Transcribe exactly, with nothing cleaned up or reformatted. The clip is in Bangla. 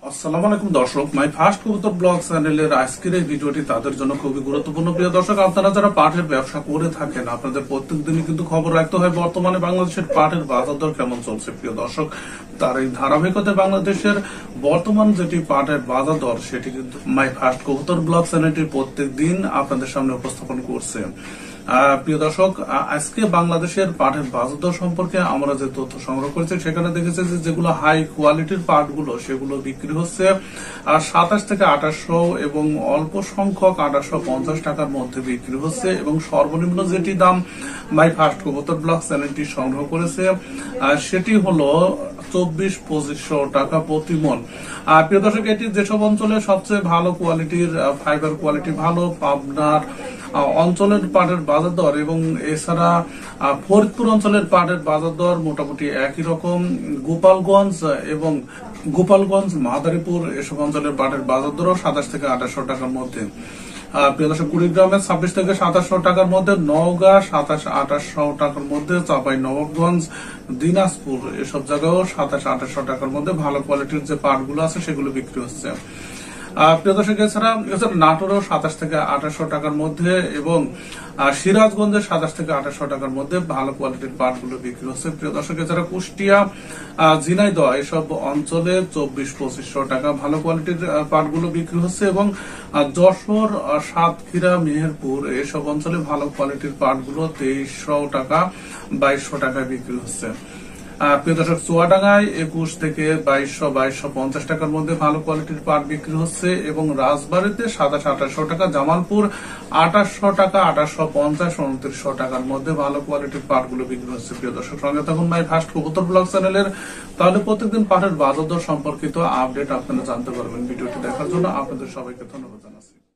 আসসালামু আলাইকুম দর্শক, মাই ফার্স্ট কবুতর ব্লগ চ্যানেলের আজকের এই ভিডিওটি তাদের জন্য খুবই গুরুত্বপূর্ণ। প্রিয় দর্শক, আপনারা যারা পাটের ব্যবসা করে থাকেন, আপনাদের প্রত্যেক দিনই কিন্তু খবর রাখতে হয় বর্তমানে বাংলাদেশের পাটের বাজার দর কেমন চলছে। প্রিয় দর্শক, তার এই ধারাবাহিকতায় বাংলাদেশের বর্তমান যেটি পাটের বাজার দর সেটি কিন্তু মাই ফার্স্ট কবুতর ব্লগ চ্যানেলটি প্রত্যেক দিন আপনাদের সামনে উপস্থাপন করছে। প্রিয় দর্শক, আজকে বাংলাদেশের পাটের বাজার দর সম্পর্কে আমরা যে তথ্য সংগ্রহ করেছি সেখানে দেখেছি যে যেগুলো হাই কোয়ালিটির পাটগুলো সেগুলো বিক্রি হচ্ছে আর সাতাশ থেকে আঠাশশো এবং অল্প সংখ্যক আঠাশশো পঞ্চাশ টাকার মধ্যে বিক্রি হচ্ছে এবং সর্বনিম্ন যেটি দাম মাই ফার্স্ট কবুতর ব্লগ চ্যানেলটি সংগ্রহ করেছে সেটি হলো চব্বিশ পঁচিশশো টাকা প্রতি মন। আর প্রিয় দর্শক, এটি যেসব অঞ্চলে সবচেয়ে ভালো কোয়ালিটির ফাইবার কোয়ালিটি ভালো পাবনার অঞ্চলের পাটের বাজার দর এবং এছাড়া ফরিদপুর অঞ্চলের পাটের বাজার দর মোটামুটি একই রকম। গোপালগঞ্জ এবং গোপালগঞ্জ মাদারীপুর এসব অঞ্চলের পাটের বাজার দরও সাতাশ থেকে আঠাশশো টাকার মধ্যে। প্রিয় দর্শক, কুড়িগ্রামে ছাব্বিশ থেকে সাতাশশো টাকার মধ্যে, নওগাঁ সাতাশ আঠাশশো টাকার মধ্যে, চাঁপাই নবাবগঞ্জ দিনাজপুর এসব জায়গায়ও সাতাশ আঠাশশো টাকার মধ্যে ভালো কোয়ালিটির যে পাটগুলো আছে সেগুলো বিক্রি হচ্ছে। প্রিয় দর্শক, এছাড়া নাটোরও সাতাশ থেকে আঠাশশো টাকার মধ্যে এবং সিরাজগঞ্জের সাতাশ থেকে আঠাশশো টাকার মধ্যে ভালো কোয়ালিটির পাটগুলো বিক্রি হচ্ছে। প্রিয় দর্শক, এছাড়া কুষ্টিয়া ঝিনাইদহ এসব অঞ্চলে চব্বিশ পঁচিশশো টাকা ভালো কোয়ালিটির পাটগুলো বিক্রি হচ্ছে এবং যশোর সাতক্ষীরা মেহেরপুর এসব অঞ্চলে ভালো কোয়ালিটির পাটগুলো তেইশশো টাকা বাইশশো টাকায় বিক্রি হচ্ছে। প্রিয় দর্শক, চুয়াডাঙ্গায় একুশ থেকে বাইশশো বাইশশো পঞ্চাশ টাকার মধ্যে ভালো কোয়ালিটির পাট বিক্রি হচ্ছে এবং রাজবাড়িতে সাতাশ আঠাশশো টাকা, জামালপুর আঠাশশো টাকা আঠাশশো পঞ্চাশ উনত্রিশশো টাকার মধ্যে ভালো কোয়ালিটির পাটগুলো বিক্রি হচ্ছে। প্রিয় দর্শক, সঙ্গে থাকুন মাই ফার্স্ট কবুতর ব্লগ চ্যানেলের, তাহলে প্রত্যেকদিন পাটের বাজার দর সম্পর্কিত আপডেট আপনারা জানতে পারবেন। ভিডিওটি দেখার জন্য আপনাদের সবাইকে ধন্যবাদ জানাচ্ছি।